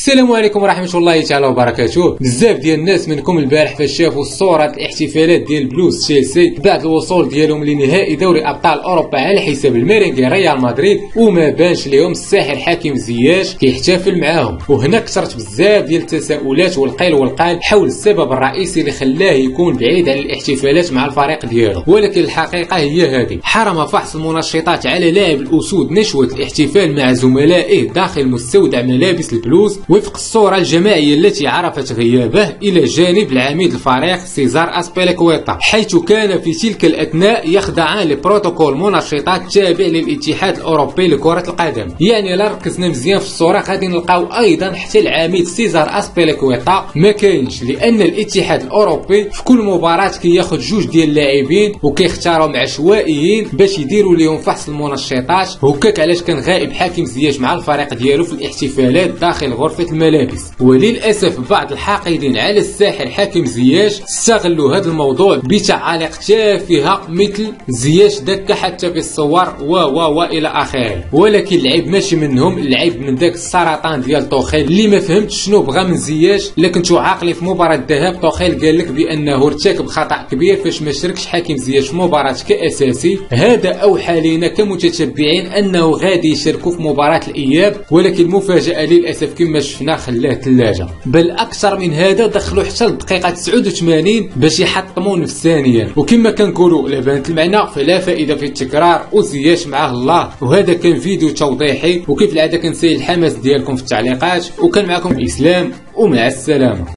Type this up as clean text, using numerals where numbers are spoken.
السلام عليكم ورحمة الله تعالى وبركاته. بزاف ديال الناس منكم البارح فاش شافوا الصورة الاحتفالات ديال بلوز تشيلسي بعد الوصول ديالهم لنهائي دوري ابطال اوروبا على حساب الميرينغي ريال مدريد، وما بانش ليهم الساحر حكيم زياش كيحتفل معاهم. وهنا كثرت بزاف ديال التساؤلات والقيل والقال حول السبب الرئيسي اللي خلاه يكون بعيد عن الاحتفالات مع الفريق ديالو، ولكن الحقيقة هي هذه: حرم فحص المنشطات على لاعب الاسود نشوة الاحتفال مع زملائه داخل مستودع ملابس البلوز وفق الصورة الجماعية التي عرفت غيابه إلى جانب العميد الفريق سيزار أسبيليكويتا، حيث كان في تلك الأثناء يخضعان لبروتوكول منشطات تابع للاتحاد الأوروبي لكرة القدم. يعني لا ركزنا مزيان في الصورة غادي نلقاو أيضا حتى العميد سيزار أسبيليكويتا ما كاينش، لأن الاتحاد الأوروبي في كل مباراة كياخد جوج ديال اللاعبين وكيختارهم عشوائيين باش يديروا لهم فحص المنشطات. هكاك علاش كان غائب حكيم زياش مع الفريق ديالو في الاحتفالات داخل غرفة الملابس. وللأسف بعض الحاقدين على الساحر حكيم زياش استغلوا هذا الموضوع بتعاليق تافهة مثل زياش دك حتى في الصور و الى اخره. ولكن العيب ماشي منهم، العيب من داك السرطان ديال توخيل اللي ما فهمتش شنو بغى من زياش. لكن كنتو عاقلين في مباراة الذهاب توخيل قال لك بانه ارتكب خطأ كبير فاش ما شاركش حكيم زياش في مباراة كأساسي. هذا اوحى لينا كمتتبعين انه غادي يشاركوا في مباراة الاياب، ولكن المفاجأة للاسف كما شفنا خلاه ثلاجة. بل اكثر من هذا دخلوا حتى الدقيقة 89 باش يحطموا نفسانيا. وكما كنقولوا لا بانت المعنى فلا فائدة في التكرار، وزياش معاه الله. وهذا كان فيديو توضيحي، وكيف العادة كنسيل الحماس ديالكم في التعليقات، وكان معكم اسلام ومع السلامة.